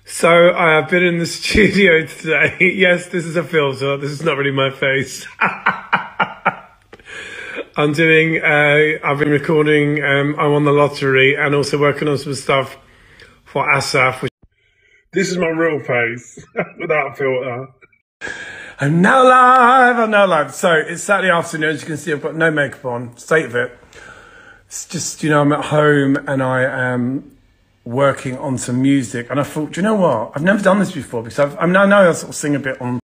So I have been in the studio today. Yes, this is a filter. This is not really my face. I've been recording, I won the lottery and also working on some stuff for Asaf. This is my real face without a filter. I'm now live. So it's Saturday afternoon. As you can see, I've got no makeup on, state of it. It's just, I'm at home and I am working on some music. And I thought, do you know what? I've never done this before because I know I sort of sing a bit on